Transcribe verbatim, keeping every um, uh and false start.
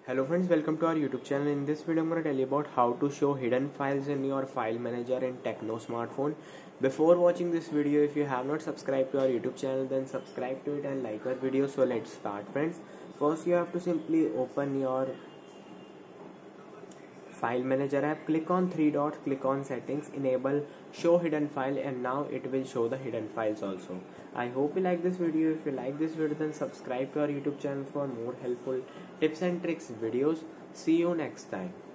Hello friends, welcome to our YouTube channel. In this video I'm going to tell you about how to show hidden files in your file manager in Tecno smartphone. Before watching this video, if you have not subscribed to our YouTube channel, then subscribe to it and like our video. So let's start friends. First you have to simply open your file manager app, click on three dots, click on settings, enable show hidden file, and now it will show the hidden files also. I hope you like this video. If you like this video, then subscribe to our YouTube channel for more helpful tips and tricks videos. See you next time.